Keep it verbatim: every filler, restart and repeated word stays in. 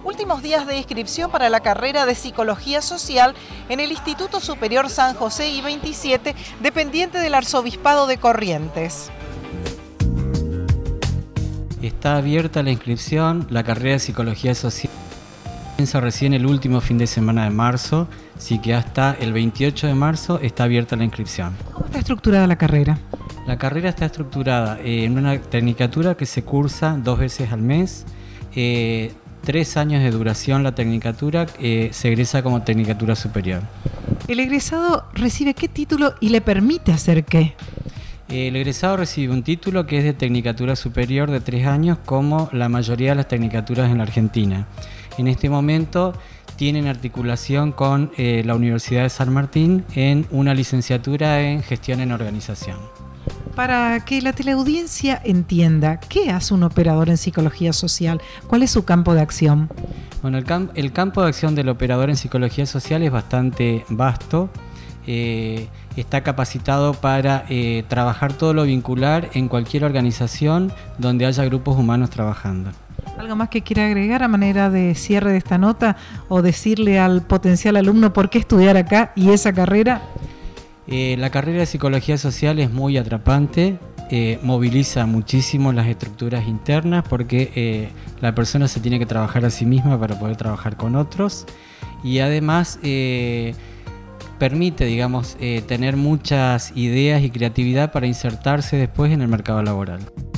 Últimos días de inscripción para la carrera de Psicología Social en el Instituto Superior San José I veintisiete, dependiente del Arzobispado de Corrientes. Está abierta la inscripción, la carrera de Psicología Social comienza recién el último fin de semana de marzo, así que hasta el veintiocho de marzo está abierta la inscripción. ¿Cómo está estructurada la carrera? La carrera está estructurada en una tecnicatura que se cursa dos veces al mes, eh, tres años de duración la tecnicatura, eh, se egresa como tecnicatura superior. ¿El egresado recibe qué título y le permite hacer qué? El egresado recibe un título que es de tecnicatura superior de tres años, como la mayoría de las tecnicaturas en la Argentina. En este momento tienen articulación con eh, la Universidad de San Martín en una licenciatura en gestión en organización. Para que la teleaudiencia entienda, ¿qué hace un operador en psicología social? ¿Cuál es su campo de acción? Bueno, el, camp el campo de acción del operador en psicología social es bastante vasto. Eh, está capacitado para eh, trabajar todo lo vincular en cualquier organización donde haya grupos humanos trabajando. ¿Algo más que quiera agregar a manera de cierre de esta nota o decirle al potencial alumno por qué estudiar acá y esa carrera? Eh, la carrera de Psicología Social es muy atrapante, eh, moviliza muchísimo las estructuras internas porque eh, la persona se tiene que trabajar a sí misma para poder trabajar con otros y además eh, permite, digamos, eh, tener muchas ideas y creatividad para insertarse después en el mercado laboral.